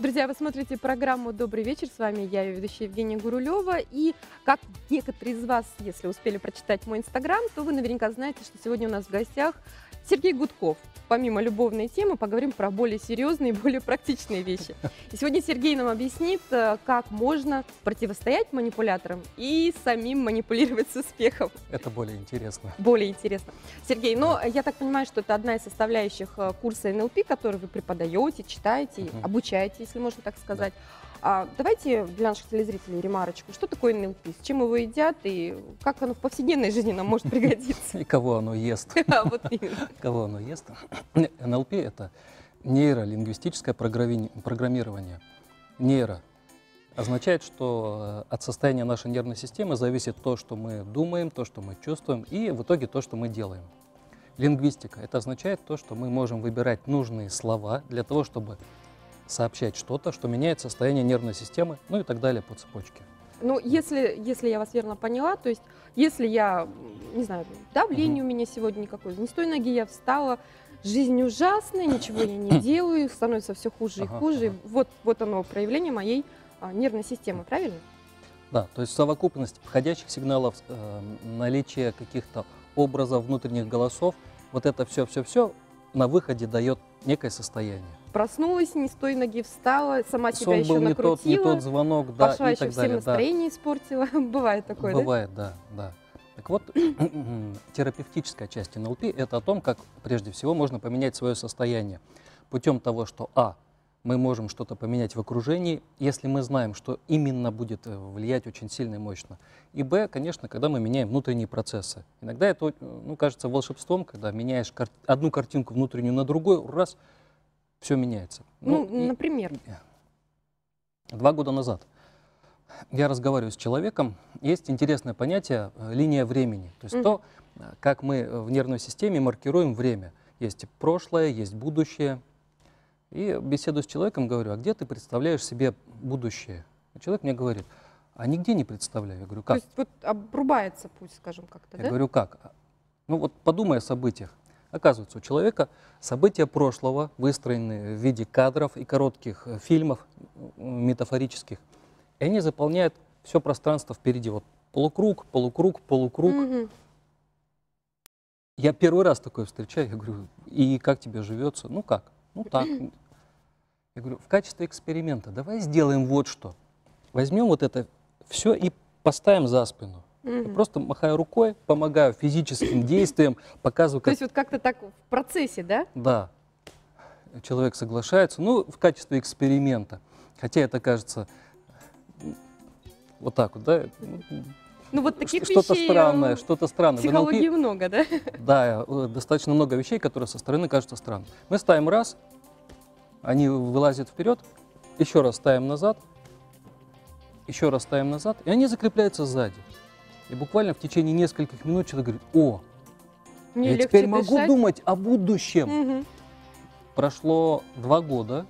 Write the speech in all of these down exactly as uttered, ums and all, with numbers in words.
Друзья, вы смотрите программу «Добрый вечер». С вами я, ее ведущая Евгения Гурулева. И как некоторые из вас, если успели прочитать мой инстаграм, то вы наверняка знаете, что сегодня у нас в гостях Сергей Гудков. Помимо любовной темы, поговорим про более серьезные и более практичные вещи. И сегодня Сергей нам объяснит, как можно противостоять манипуляторам и самим манипулировать с успехом. Это более интересно. Более интересно. Сергей, но я так понимаю, что это одна из составляющих курса эн эл пи, который вы преподаете, читаете, uh-huh. обучаете, если можно так сказать. Да. А, давайте для наших телезрителей ремарочку. Что такое эн эл пи, с чем его едят и как оно в повседневной жизни нам может пригодиться? И кого оно ест. Вот именно. Кого оно ест. эн эл пи — это нейролингвистическое программирование. Нейро означает, что от состояния нашей нервной системы зависит то, что мы думаем, то, что мы чувствуем, и в итоге то, что мы делаем. Лингвистика — это означает то, что мы можем выбирать нужные слова для того, чтобы сообщать что-то, что меняет состояние нервной системы, ну и так далее по цепочке. Ну, если, если я вас верно поняла, то есть, если я, не знаю, давление uh-huh. у меня сегодня никакое, не с той ноги я встала, жизнь ужасная, ничего я не делаю, становится все хуже и uh-huh, хуже. Uh-huh. Вот, вот оно, проявление моей а, нервной системы, правильно? Да, то есть совокупность входящих сигналов, э, наличие каких-то образов, внутренних голосов, вот это все-все-все на выходе дает некое состояние. Проснулась, не с той ноги встала, сама себя Сон еще был накрутила, не тот, не тот звонок, да, пошла и еще так всем далее, настроение да. испортила. Бывает такое, Бывает, да? да, да. Так вот, терапевтическая часть эн эл пи — это о том, как прежде всего можно поменять свое состояние путем того, что а, мы можем что-то поменять в окружении, если мы знаем, что именно будет влиять очень сильно и мощно. И б, конечно, когда мы меняем внутренние процессы. Иногда это, ну, кажется волшебством, когда меняешь кар одну картинку внутреннюю на другую, раз, все меняется. Ну, ну например? И, два года назад я разговариваю с человеком, есть интересное понятие линия времени. То есть mm-hmm. то, как мы в нервной системе маркируем время. Есть прошлое, есть будущее. И беседую с человеком, говорю, а где ты представляешь себе будущее? И человек мне говорит, а нигде не представляю. Я говорю, как? То есть вот обрубается путь, скажем, как-то, Я да? говорю, как? Ну вот подумай о событиях. Оказывается, у человека события прошлого выстроены в виде кадров и коротких фильмов метафорических. И они заполняют все пространство впереди. Вот полукруг, полукруг, полукруг. Mm-hmm. Я первый раз такое встречаю. Я говорю, и как тебе живется? Ну как? Ну так. Я говорю, в качестве эксперимента давай сделаем вот что. Возьмем вот это все и поставим за спину. Mm-hmm. Я просто махаю рукой, помогаю физическим действиям, показываю, как... То есть вот как-то так в процессе, да? Да. Человек соглашается, ну, в качестве эксперимента. Хотя это кажется вот так вот, да? Ну вот таких что-то вещей... странное, что-то странное. Психологии эн эл пи много, да? Да, достаточно много вещей, которые со стороны кажутся странными. Мы ставим раз, они вылазят вперед, еще раз ставим назад, еще раз ставим назад, и они закрепляются сзади. И буквально в течение нескольких минут человек говорит, о, Мне я теперь дышать. могу думать о будущем. Угу. Прошло два года,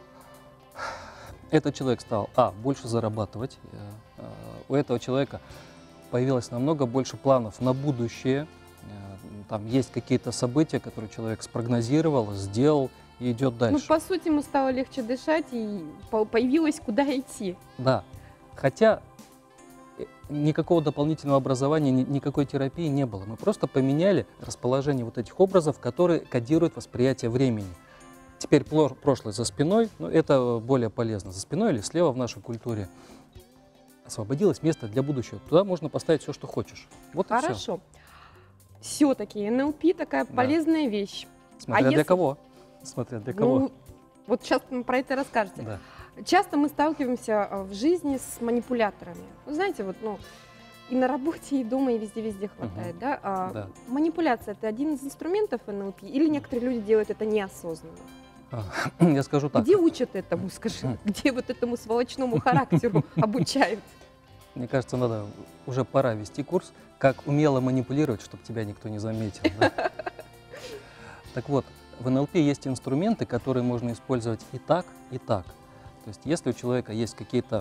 этот человек стал, а, больше зарабатывать, у этого человека появилось намного больше планов на будущее, там есть какие-то события, которые человек спрогнозировал, сделал и идет дальше. Ну, по сути, ему стало легче дышать и появилось куда идти. Да, хотя никакого дополнительного образования, никакой терапии не было. Мы просто поменяли расположение вот этих образов, которые кодируют восприятие времени. Теперь прошлое за спиной, ну, это более полезно. За спиной или слева в нашей культуре освободилось место для будущего. Туда можно поставить все, что хочешь. Вот Хорошо. И все. Все-таки эн эл пи такая да. полезная вещь. Смотря а для если... кого. Смотря для кого. Ну, вот сейчас про это расскажете. Да. Часто мы сталкиваемся в жизни с манипуляторами. Вы знаете, вот, ну, и на работе, и дома, и везде-везде хватает. Угу. Да? А да. Манипуляция – это один из инструментов эн эл пи? Или некоторые люди делают это неосознанно? Я скажу так. Где учат этому, скажи? Где вот этому сволочному характеру обучают? Мне кажется, надо, уже пора вести курс, как умело манипулировать, чтобы тебя никто не заметил. Да? Так вот, в эн эл пи есть инструменты, которые можно использовать и так, и так. То есть, если у человека есть какие-то,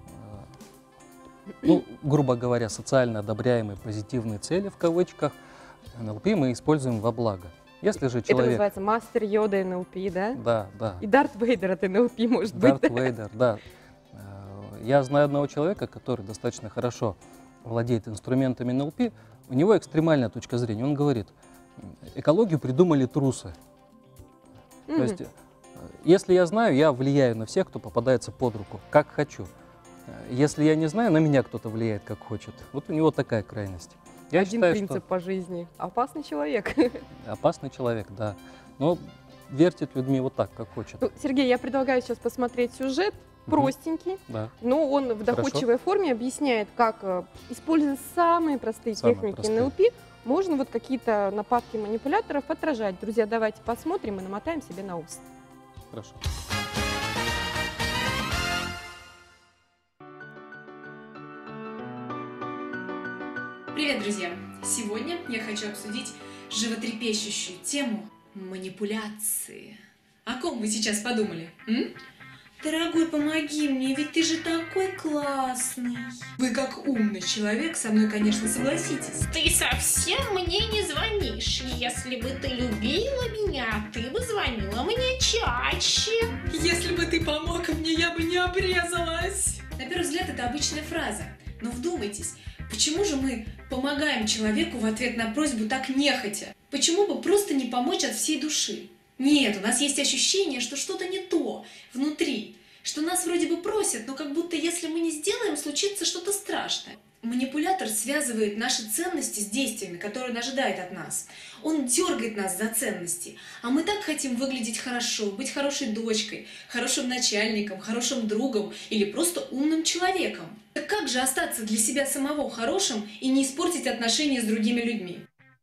ну, грубо говоря, социально одобряемые позитивные цели, в кавычках, эн эл пи мы используем во благо. Если же Это человек... называется мастер Йода эн эл пи, да? Да, да. И Дарт Вейдер от эн эл пи, может Дарт быть. Вейдер, да. Я знаю одного человека, который достаточно хорошо владеет инструментами эн эл пи. У него экстремальная точка зрения. Он говорит, экологию придумали трусы. Мгм. То есть, если я знаю, я влияю на всех, кто попадается под руку, как хочу. Если я не знаю, на меня кто-то влияет, как хочет. Вот у него такая крайность. Я Один считаю, принцип что по жизни. Опасный человек. опасный человек, да. Но вертит людьми вот так, как хочет. Ну, Сергей, я предлагаю сейчас посмотреть сюжет. Мгм. Простенький, Да. но он в доходчивой форме объясняет, как, э, используя самые простые Самые техники простые. эн эл пи, можно вот какие-то нападки манипуляторов отражать. Друзья, давайте посмотрим и намотаем себе на ус. Хорошо. Привет, друзья! Сегодня я хочу обсудить животрепещущую тему манипуляции. О ком вы сейчас подумали? М? Дорогой, помоги мне, ведь ты же такой классный. Вы как умный человек со мной, конечно, согласитесь. Ты совсем мне не звонишь. Если бы ты любила меня, ты бы звонила мне чаще. Если бы ты помог мне, я бы не обрезалась. На первый взгляд, это обычная фраза. Но вдумайтесь, почему же мы помогаем человеку в ответ на просьбу так нехотя? Почему бы просто не помочь от всей души? Нет, у нас есть ощущение, что что-то не то внутри, что нас вроде бы просят, но как будто если мы не сделаем, случится что-то страшное. Манипулятор связывает наши ценности с действиями, которые он ожидает от нас. Он дергает нас за ценности, а мы так хотим выглядеть хорошо, быть хорошей дочкой, хорошим начальником, хорошим другом или просто умным человеком. Так как же остаться для себя самого хорошим и не испортить отношения с другими людьми?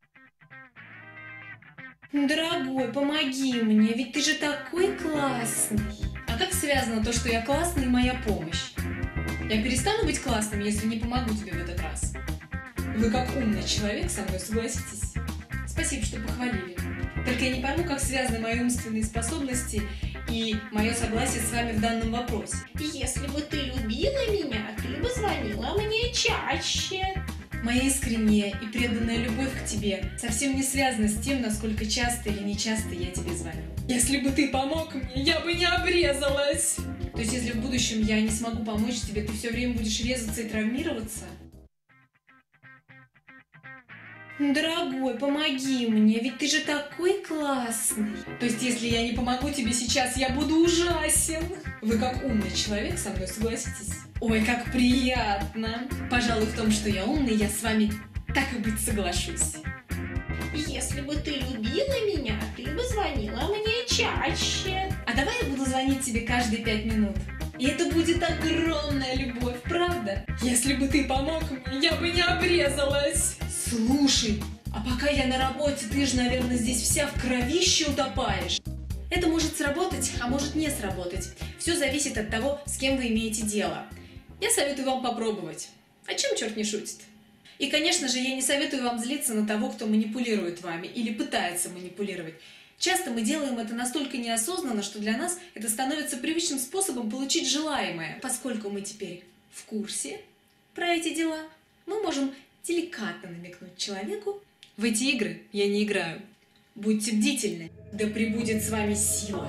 Дорогой, помоги мне, ведь ты же такой классный. А как связано то, что я классный, и моя помощь? Я перестану быть классным, если не помогу тебе в этот раз. Вы как умный человек со мной согласитесь? Спасибо, что похвалили. Только я не пойму, как связаны мои умственные способности и мое согласие с вами в данном вопросе. Если бы ты любила меня, ты бы звонила мне чаще. Моя искренняя и преданная любовь к тебе совсем не связана с тем, насколько часто или не часто я тебе звоню. Если бы ты помог мне, я бы не обрезалась. То есть, если в будущем я не смогу помочь тебе, ты все время будешь резаться и травмироваться? Дорогой, помоги мне, ведь ты же такой классный. То есть, если я не помогу тебе сейчас, я буду ужасен. Вы как умный человек со мной согласитесь? Ой, как приятно. Пожалуй, в том, что я умный, я с вами так и быть соглашусь. Если бы ты любила меня, ты бы звонила мне чаще. А давай я буду звонить тебе каждые пять минут. И это будет огромная любовь, правда? Если бы ты помог мне, я бы не обрезалась. Слушай, а пока я на работе, ты же, наверное, здесь вся в кровище утопаешь. Это может сработать, а может не сработать. Все зависит от того, с кем вы имеете дело. Я советую вам попробовать. А чем черт не шутит? И, конечно же, я не советую вам злиться на того, кто манипулирует вами или пытается манипулировать. Часто мы делаем это настолько неосознанно, что для нас это становится привычным способом получить желаемое. Поскольку мы теперь в курсе про эти дела, мы можем деликатно намекнуть человеку: в эти игры я не играю. Будьте бдительны. Да пребудет с вами сила.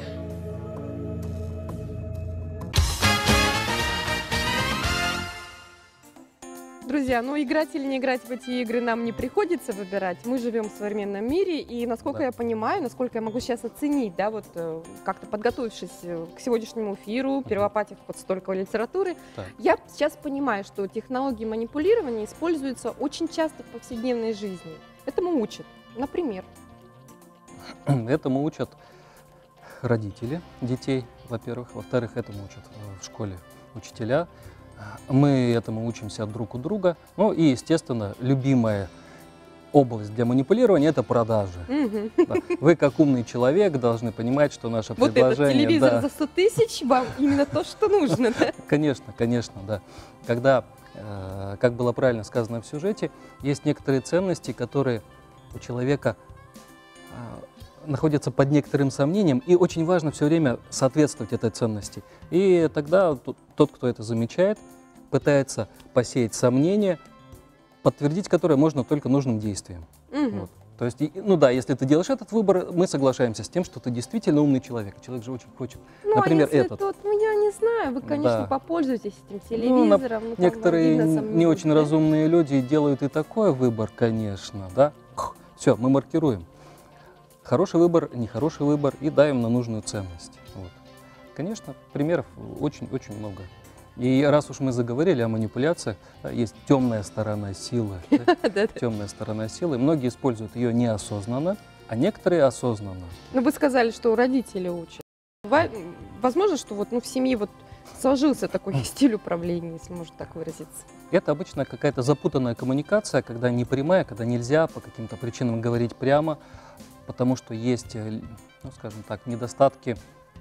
Друзья, ну играть или не играть в эти игры нам не приходится выбирать. Мы живем в современном мире, и насколько Да. я понимаю, насколько я могу сейчас оценить, да, вот э, как-то подготовившись э, к сегодняшнему эфиру, перелопатив вот столько литературы, Так. я сейчас понимаю, что технологии манипулирования используются очень часто в повседневной жизни. Этому учат. Например. Этому учат родители детей, во-первых. Во-вторых, этому учат э, в школе учителя. Мы этому учимся друг у друга. Ну и, естественно, любимая область для манипулирования – это продажи. Мгм. Да. Вы, как умный человек, должны понимать, что наше Вот этот предложение… телевизор да, за сто тысяч вам именно то, что нужно. Да? Конечно, конечно, да. Когда, э, как было правильно сказано в сюжете, есть некоторые ценности, которые у человека э, находятся под некоторым сомнением, и очень важно все время соответствовать этой ценности. И тогда т- тот, кто это замечает, пытается посеять сомнения, подтвердить которые можно только нужным действием. Мгм. Вот. То есть, ну да, если ты делаешь этот выбор, мы соглашаемся с тем, что ты действительно умный человек. Человек же очень хочет, Ну, например, а если этот. тот, ну, я не знаю, вы, конечно, Да. попользуетесь этим Ну, на- телевизором. Ну, там Некоторые видно, не сомнений, очень да? разумные люди делают и такой выбор, конечно, да. Все, мы маркируем. Хороший выбор, нехороший выбор и давим на нужную ценность. Вот. Конечно, примеров очень-очень много. И раз уж мы заговорили о манипуляциях, да, есть темная сторона силы. да, Да-да. Темная сторона силы. Многие используют ее неосознанно, а некоторые осознанно. Ну, вы сказали, что родители учат. Бывает, м, возможно, что вот, ну, в семье вот сложился такой стиль управления, если можно так выразиться. Это обычно какая-то запутанная коммуникация, когда не прямая, когда нельзя по каким-то причинам говорить прямо, потому что есть, э, ну, скажем так, недостатки,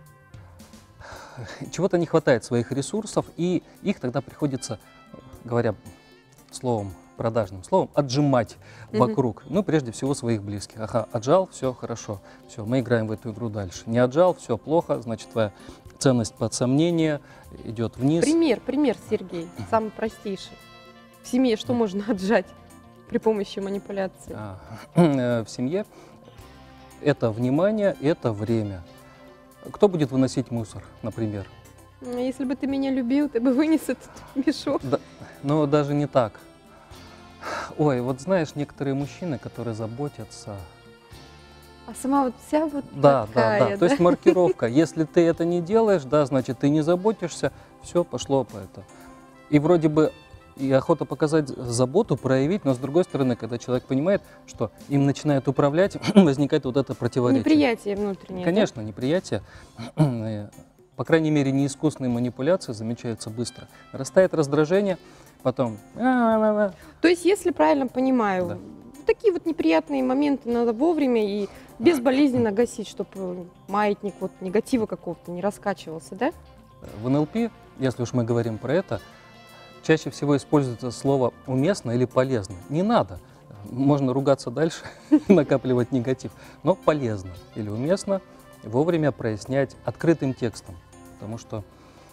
чего-то не хватает своих ресурсов, и их тогда приходится, говоря словом, продажным словом, отжимать Мгм. вокруг. Ну, прежде всего, своих близких. Ага, отжал, все, хорошо, все, мы играем в эту игру дальше. Не отжал, все плохо, значит, твоя ценность под сомнение идет вниз. Пример, пример, Сергей, самый простейший. В семье что можно отжать при помощи манипуляции? А, э, В семье это внимание, это время. Кто будет выносить мусор, например? Ну, если бы ты меня любил, ты бы вынес этот мешок. Да, но даже не так. Ой, вот знаешь, некоторые мужчины, которые заботятся. А сама вот вся вот Да, такая, да, да. То есть маркировка. Если ты это не делаешь, да, значит, ты не заботишься, все пошло по это. И вроде бы и охота показать заботу, проявить, но с другой стороны, когда человек понимает, что им начинает управлять, возникает вот это противоречие. Неприятие внутреннее. да? Конечно, неприятие. По крайней мере, неискусные манипуляции замечаются быстро. Растает раздражение, потом... То есть, если правильно понимаю, Да. такие вот неприятные моменты надо вовремя и безболезненно гасить, чтобы маятник вот негатива какого-то не раскачивался, да? В эн эл пи, если уж мы говорим про это, чаще всего используется слово «уместно» или «полезно». Не надо. Можно ругаться дальше, накапливать негатив. Но полезно или уместно вовремя прояснять открытым текстом. Потому что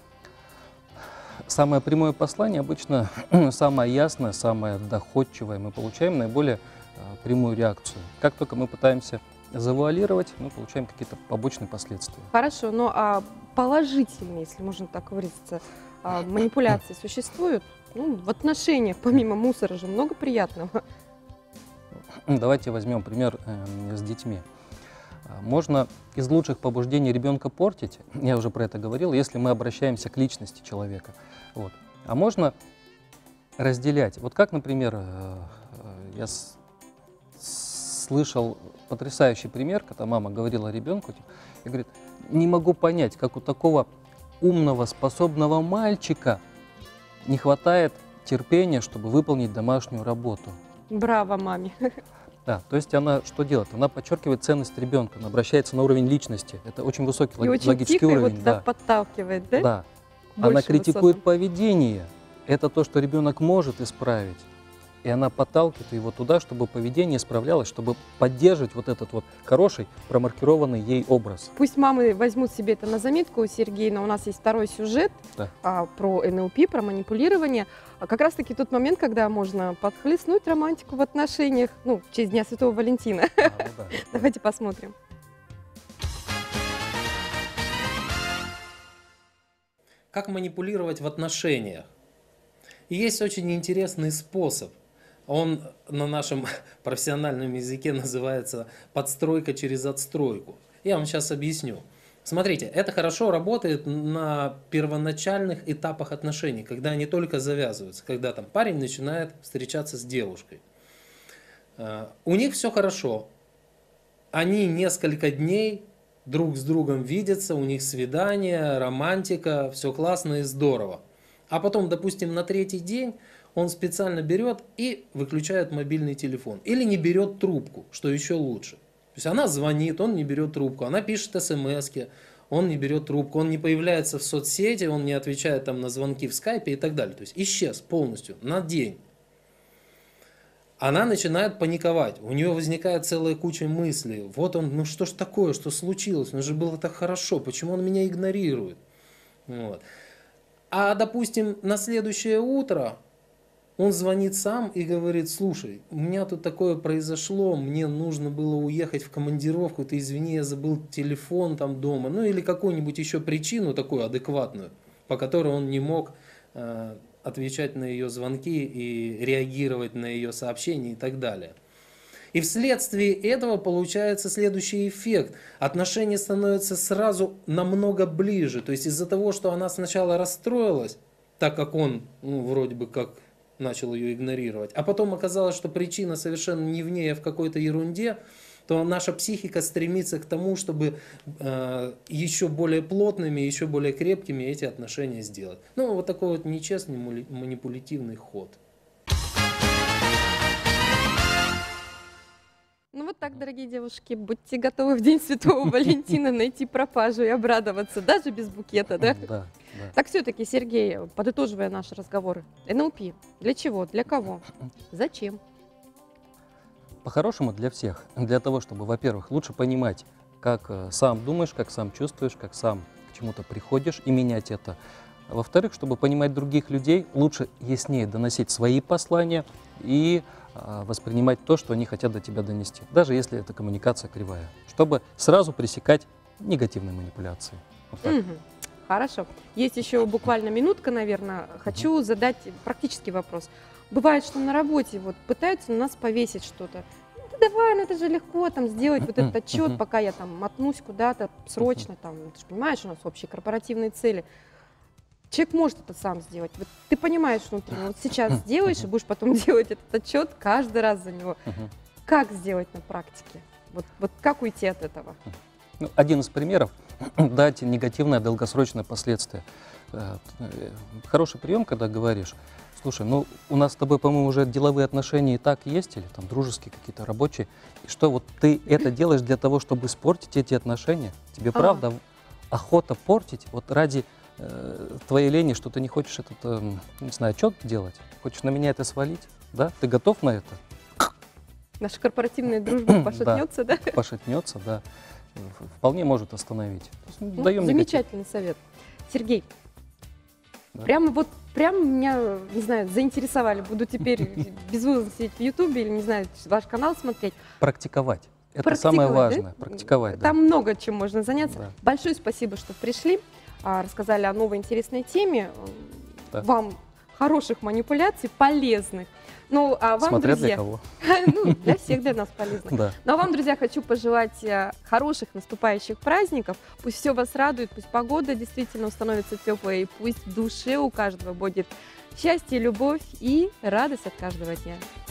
самое прямое послание обычно самое ясное, самое доходчивое. Мы получаем наиболее э, прямую реакцию. Как только мы пытаемся завуалировать, мы получаем какие-то побочные последствия. Хорошо, ну а положительные, если можно так выразиться, а, манипуляции существуют? Ну, в отношениях, помимо мусора же, много приятного. Давайте возьмем пример э, с детьми. А, Можно из лучших побуждений ребенка портить, я уже про это говорил, если мы обращаемся к личности человека. Вот. А можно разделять. Вот как, например, э, э, я с- слышал потрясающий пример, когда мама говорила ребенку, типа, и говорит, не могу понять, как у такого умного, способного мальчика не хватает терпения, чтобы выполнить домашнюю работу. Браво, маме. Да, то есть она что делает? Она подчеркивает ценность ребенка, она обращается на уровень личности. Это очень высокий И лог- очень логический тихо его уровень. туда Да, подталкивает, да? да. К Она большим критикует высотам. поведение. Это то, что ребенок может исправить. И она подталкивает его туда, чтобы поведение исправлялось, чтобы поддерживать вот этот вот хороший, промаркированный ей образ. Пусть мамы возьмут себе это на заметку, Сергей, но у нас есть второй сюжет Да. а, про эн эл пи, про манипулирование. А как раз-таки тот момент, когда можно подхлестнуть романтику в отношениях, ну, в честь Дня Святого Валентина. А, ну да. Давайте посмотрим. Как манипулировать в отношениях? И есть очень интересный способ. Он на нашем профессиональном языке называется подстройка через отстройку. Я вам сейчас объясню. Смотрите, это хорошо работает на первоначальных этапах отношений, когда они только завязываются, когда там парень начинает встречаться с девушкой. Э, У них все хорошо. Они несколько дней друг с другом видятся, у них свидание, романтика, все классно и здорово. А потом, допустим, на третий день он специально берет и выключает мобильный телефон. Или не берет трубку, что еще лучше. То есть она звонит, он не берет трубку, она пишет смски, он не берет трубку, он не появляется в соцсети, он не отвечает там на звонки в скайпе и так далее. То есть исчез полностью на день. Она начинает паниковать, у нее возникает целая куча мыслей. Вот он, ну что ж такое, что случилось, ну же было так хорошо, почему он меня игнорирует? Вот. А, допустим, на следующее утро Он звонит сам и говорит: слушай, у меня тут такое произошло, мне нужно было уехать в командировку, ты извини, я забыл телефон там дома, ну или какую-нибудь еще причину такую адекватную, по которой он не мог э, отвечать на ее звонки и реагировать на ее сообщения и так далее. И вследствие этого получается следующий эффект. Отношения становятся сразу намного ближе. То есть из-за того, что она сначала расстроилась, так как он, ну, вроде бы как начал ее игнорировать, а потом оказалось, что причина совершенно не в ней, а в какой-то ерунде, то наша психика стремится к тому, чтобы э, еще более плотными, еще более крепкими эти отношения сделать. Ну, вот такой вот нечестный манипулятивный ход. Ну вот так, дорогие девушки, будьте готовы в День Святого Валентина найти пропажу и обрадоваться, даже без букета, да? Да, да. Так все-таки, Сергей, подытоживая наши разговоры, эн эл пи для чего, для кого, зачем? По-хорошему для всех. Для того, чтобы, во-первых, лучше понимать, как э, сам думаешь, как сам чувствуешь, как сам к чему-то приходишь и менять это. А во-вторых, чтобы понимать других людей, лучше яснее доносить свои послания и э, воспринимать то, что они хотят до тебя донести, даже если это коммуникация кривая, чтобы сразу пресекать негативные манипуляции. Вот так. Мгм. Хорошо. Есть еще буквально минутка, наверное. Хочу задать практический вопрос. Бывает, что на работе вот пытаются на нас повесить что-то. Ну, да давай, ну это же легко там сделать вот этот отчет, Мгм. пока я там мотнусь куда-то срочно, там, ты же понимаешь, у нас общие корпоративные цели. Человек может это сам сделать. Вот ты понимаешь внутри, вот сейчас сделаешь и будешь потом делать этот отчет каждый раз за него. Мгм. Как сделать на практике? Вот, вот как уйти от этого? Ну, один из примеров – дать негативное долгосрочное последствие. Э, э, Хороший прием, когда говоришь: слушай, ну у нас с тобой, по-моему, уже деловые отношения и так есть, или там дружеские какие-то, рабочие, и что вот ты это делаешь для того, чтобы испортить эти отношения? Тебе Ага. правда охота портить вот ради э, твоей лени, что ты не хочешь этот, э, не знаю, отчет делать? Хочешь на меня это свалить? Да? Ты готов на это? Наша корпоративная дружба пошатнется, да? Пошатнется, да. Вполне может остановить. То есть, ну, Ну, даем негатив. замечательный совет. Сергей, Да. прямо вот, прямо меня, не знаю, заинтересовали. Буду теперь безвылазно сидеть в Ютубе или, не знаю, ваш канал смотреть. Практиковать. Это самое Практиковать, важное. да? Практиковать, да. Там много чем можно заняться. Да. Большое спасибо, что пришли, а, рассказали о новой интересной теме. Да. Вам хороших манипуляций, полезных. Ну, а вам, Смотря друзья, для кого. ну, для всех, для нас полезных. Да. Ну а вам, друзья, хочу пожелать э, хороших наступающих праздников. Пусть все вас радует, пусть погода действительно становится теплой, и пусть в душе у каждого будет счастье, любовь и радость от каждого дня.